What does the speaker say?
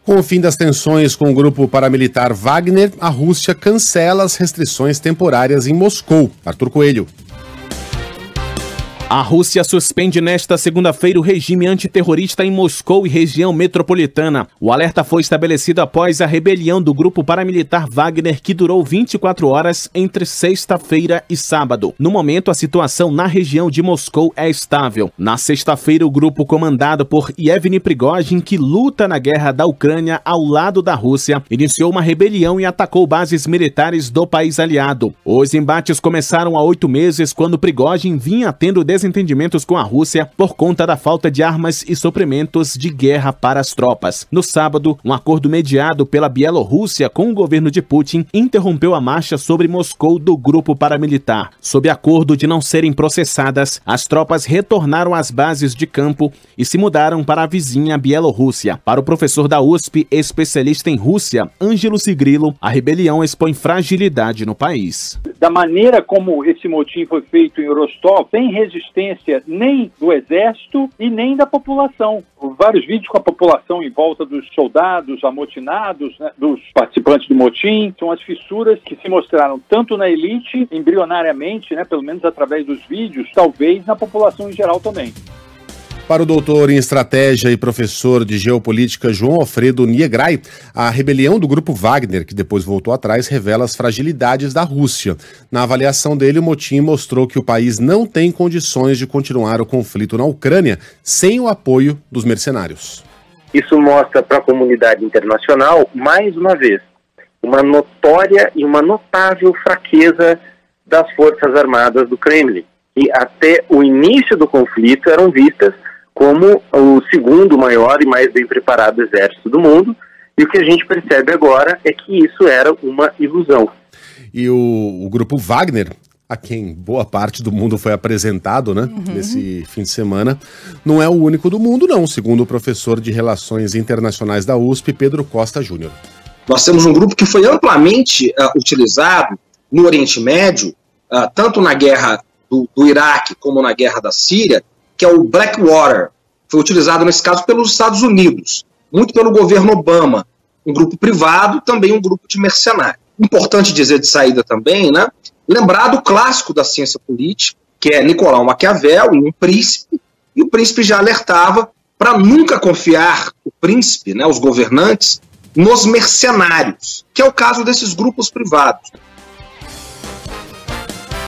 Com o fim das tensões com o grupo paramilitar Wagner, a Rússia cancela as restrições temporárias em Moscou. Arthur Coelho. A Rússia suspende nesta segunda-feira o regime antiterrorista em Moscou e região metropolitana. O alerta foi estabelecido após a rebelião do grupo paramilitar Wagner, que durou 24 horas entre sexta-feira e sábado. No momento, a situação na região de Moscou é estável. Na sexta-feira, o grupo comandado por Yevgeny Prigozhin, que luta na guerra da Ucrânia ao lado da Rússia, iniciou uma rebelião e atacou bases militares do país aliado. Os embates começaram há 8 meses, quando Prigozhin vinha tendo desentendimentos com a Rússia por conta da falta de armas e suprimentos de guerra para as tropas. No sábado, um acordo mediado pela Bielorrússia com o governo de Putin interrompeu a marcha sobre Moscou do grupo paramilitar. Sob acordo de não serem processadas, as tropas retornaram às bases de campo e se mudaram para a vizinha Bielorrússia. Para o professor da USP, especialista em Rússia, Ângelo Sigrilo, a rebelião expõe fragilidade no país. Da maneira como esse motim foi feito em Rostov, sem resistência nem do exército e nem da população. Vários vídeos com a população em volta dos soldados amotinados, né, dos participantes do motim. São as fissuras que se mostraram tanto na elite, embrionariamente, né, pelo menos através dos vídeos, talvez na população em geral também. Para o doutor em estratégia e professor de geopolítica João Alfredo Niegrai, a rebelião do grupo Wagner, que depois voltou atrás, revela as fragilidades da Rússia. Na avaliação dele, o motim mostrou que o país não tem condições de continuar o conflito na Ucrânia sem o apoio dos mercenários. Isso mostra para a comunidade internacional, mais uma vez, uma notória e uma notável fraqueza das Forças Armadas do Kremlin. E até o início do conflito eram vistas como o segundo maior e mais bem preparado exército do mundo, e o que a gente percebe agora é que isso era uma ilusão. E o grupo Wagner, a quem boa parte do mundo foi apresentado, né, nesse fim de semana, não é o único do mundo não, segundo o professor de Relações Internacionais da USP, Pedro Costa Júnior. Nós temos um grupo que foi amplamente utilizado no Oriente Médio, tanto na guerra do Iraque como na guerra da Síria, que é o Blackwater. Foi utilizado nesse caso pelos Estados Unidos, muito pelo governo Obama, um grupo privado, também um grupo de mercenários. Importante dizer de saída também, né, lembrar do clássico da ciência política, que é Nicolau Maquiavel, um príncipe, e o príncipe já alertava para nunca confiar o príncipe, né, os governantes, nos mercenários, que é o caso desses grupos privados.